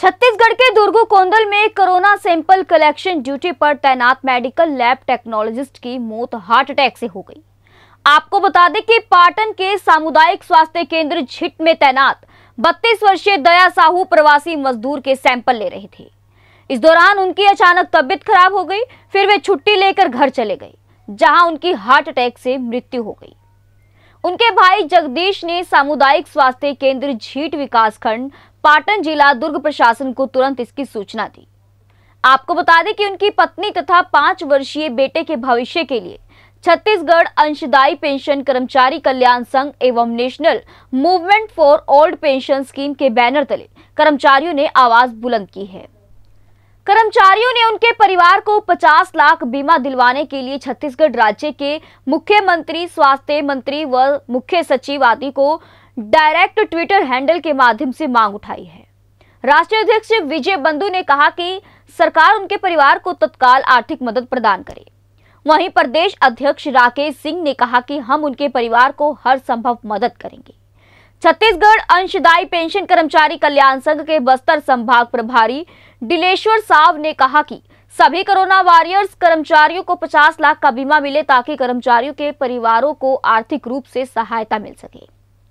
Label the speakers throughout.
Speaker 1: छत्तीसगढ़ के दुर्गुकोंदल में corona sample collection duty पर तैनात मेडिकल लैब टेक्नोलॉजिस्ट की मौत हार्ट अटैक से हो गई। आपको बता दें कि पाटन के सामुदायिक स्वास्थ्य केंद्र झिट में तैनात 32 वर्षीय दया साहू प्रवासी मजदूर के सैंपल ले रहे थे। इस दौरान उनकी अचानक तबीयत खराब हो गई, फिर वे छुट्टी लेकर घर चले गए, जहां उनकी हार्ट अटैक से मृत्यु हो गई। उनके भाई जगदीश ने सामुदायिक स्वास्थ्य केंद्र झीट विकासखंड पाटन जिला दुर्ग प्रशासन को तुरंत इसकी सूचना दी। आपको बता दें कि उनकी पत्नी तथा 5 वर्षीय बेटे के भविष्य के लिए छत्तीसगढ़ अंशदायी पेंशन कर्मचारी कल्याण संघ एवं national movement for old pension scheme के बैनर तले कर्मचारियों ने आवाज बुलंद की है। कर्मचारियों ने उनके परिवार को 50 लाख बीमा दिलवाने के लिए छत्तीसगढ़ राज्य के मुख्यमंत्री, स्वास्थ्य मंत्री व मुख्य सचिव आदि को डायरेक्ट ट्विटर हैंडल के माध्यम से मांग उठाई है। राष्ट्रीय अध्यक्ष विजय बंधु ने कहा कि सरकार उनके परिवार को तत्काल आर्थिक मदद प्रदान करे। वहीं प्रदेश अध्यक्ष राकेश सिंह ने कहा कि हम उनके परिवार को हर संभव मदद करेंगे। छत्तीसगढ़ अंशदायी पेंशन कर्मचारी कल्याण संघ के बस्तर संभाग प्रभारी दिलेश्वर साव ने कहा कि सभी कोरोना वॉरियर्स कर्मचारियों को 50 लाख का बीमा मिले ताकि कर्मचारियों के परिवारों को आर्थिक रूप से सहायता मिल सके।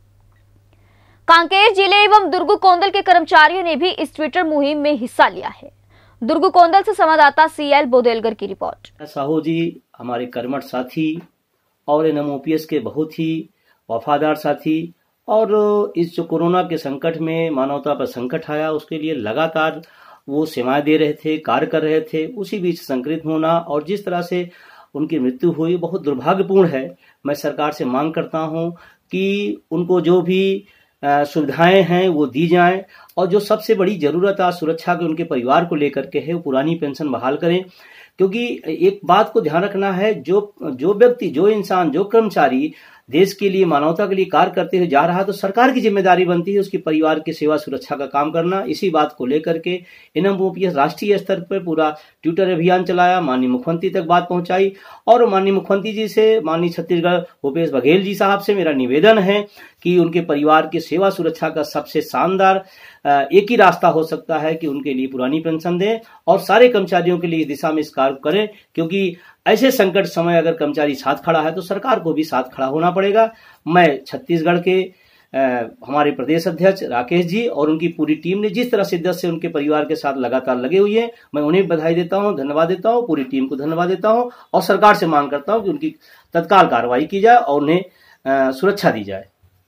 Speaker 1: कांकेर जिले एवं दुर्गुकोंदल के कर्मचारियों ने भी इस ट्विटर मुहिम में हिस्सा लिया है। दुर्गुकोंदल से संवाददाता CL बोदेलगर की रिपोर्ट।
Speaker 2: साहू जी हमारे कर्मठ साथी और NMOPS के बहुत ही वफादार साथी, और इस जो कोरोना के संकट में मानवता पर संकट आया उसके लिए लगातार वो सेवाएं दे रहे थे, कार्य कर रहे थे। उसी बीच संक्रमित होना और जिस तरह से उनकी मृत्यु हुई बहुत दुर्भाग्यपूर्ण है। मैं सरकार से मांग करता हूं कि उनको जो भी सुविधाएं हैं वो दी जाएं, और जो सबसे बड़ी जरूरत है सुरक्षा के उनके परिवार को लेकर के है, वो पुरानी पेंशन बहाल करें। क्योंकि एक बात को ध्यान रखना है, जो व्यक्ति, जो इंसान, जो कर्मचारी देश के लिए, मानवता के लिए कार्य करते हुए जा रहा है तो सरकार की जिम्मेदारी बनती है उसकी परिवार की सेवा सुरक्षा का काम करना। इसी बात को लेकर के NMOPS राष्ट्रीय स्तर पर पूरा ट्विटर अभियान चलाया, माननीय मुख्यमंत्री तक बात पहुंचाई, और माननीय मुख्यमंत्री जी से, माननीय छत्तीसगढ़ भूपेश बघेल जी साहब से मेरा निवेदन है कि उनके परिवार की सेवा सुरक्षा का सबसे शानदार एक ही रास्ता हो सकता है कि उनके लिए पुरानी पेंशन दें और सारे कर्मचारियों के लिए इस दिशा में इस कार्य करें। क्योंकि ऐसे संकट समय अगर कर्मचारी साथ खड़ा है तो सरकार को भी साथ खड़ा होना पड़ेगा। मैं छत्तीसगढ़ के हमारे प्रदेश अध्यक्ष राकेश जी और उनकी पूरी टीम ने जिस तरह शिद्दत से उनके परिवार के साथ लगातार लगे हुए हैं, मैं उन्हें बधाई देता हूं, धन्यवाद देता हूं, पूरी टीम को धन्यवाद देता हूं, और सरकार से मांग करता हूं कि उनकी तत्काल कार्रवाई की जाए और उन्हें सुरक्षा दी जाए।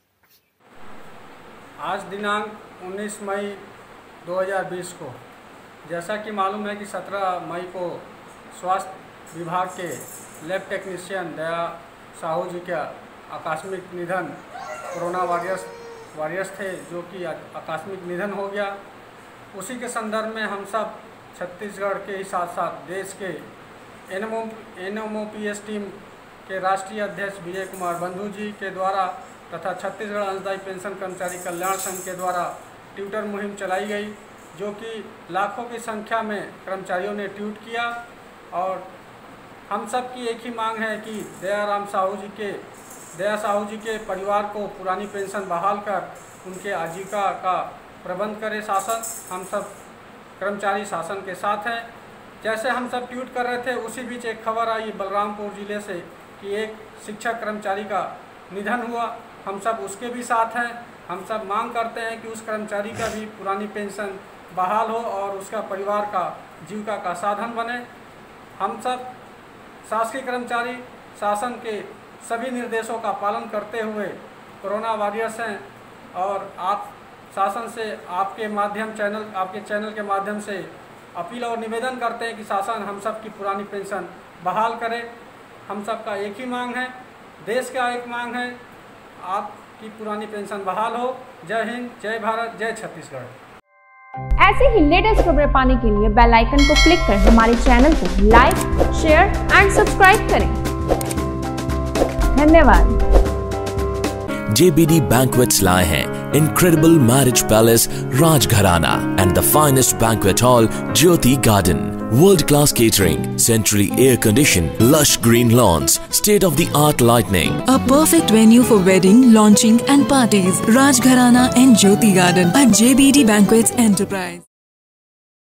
Speaker 3: आज दिनांक 19 मई 2020 को, जैसा कि मालूम है कि 17 मई को स्वास्थ्य विभाग के लैब टेक्नीशियन दया साहू जी का आकस्मिक निधन, कोरोना वॉरियर्स थे जो कि आकस्मिक निधन हो गया। उसी के संदर्भ में हम सब छत्तीसगढ़ के ही साथ साथ देश के NMOPS टीम के राष्ट्रीय अध्यक्ष विजय कुमार बंधु जी के द्वारा तथा छत्तीसगढ़ अंशदायी पेंशन कर्मचारी कल्याण संघ के द्वारा ट्विटर मुहिम चलाई गई, जो कि लाखों की संख्या में कर्मचारियों ने ट्वीट किया। और हम सब की एक ही मांग है कि दया साहू जी के परिवार को पुरानी पेंशन बहाल कर उनके आजीविका का प्रबंध करे शासन। हम सब कर्मचारी शासन के साथ हैं। जैसे हम सब ट्वीट कर रहे थे, उसी बीच एक खबर आई बलरामपुर जिले से कि एक शिक्षक कर्मचारी का निधन हुआ। हम सब उसके भी साथ हैं। हम सब मांग करते हैं कि उस कर्मचारी का भी पुरानी पेंशन बहाल हो और उसका परिवार का जीविका का साधन बने। हम सब शासकीय कर्मचारी शासन के सभी निर्देशों का पालन करते हुए कोरोना वॉरियर्स हैं, और आप शासन से आपके चैनल के माध्यम से अपील और निवेदन करते हैं कि शासन हम सब की पुरानी पेंशन बहाल करे। हम सब का एक ही मांग है, देश का एक मांग है, आपकी पुरानी पेंशन बहाल हो। जय हिंद, जय भारत, जय छत्तीसगढ़।
Speaker 1: ऐसे ही लेटेस्ट खबरें पाने के लिए बेल आइकन को क्लिक कर हमारे चैनल को लाइक, शेयर एंड सब्सक्राइब करें। धन्यवाद।
Speaker 4: JBD Banquets लाए हैं incredible marriage palace Rajgharana and the finest banquet hall Jyoti Garden. World-class catering, centrally air-conditioned, lush green lawns, state-of-the-art lighting.
Speaker 5: A perfect venue for wedding, launching and parties. Rajgharana and Jyoti Garden at JBD Banquets Enterprise.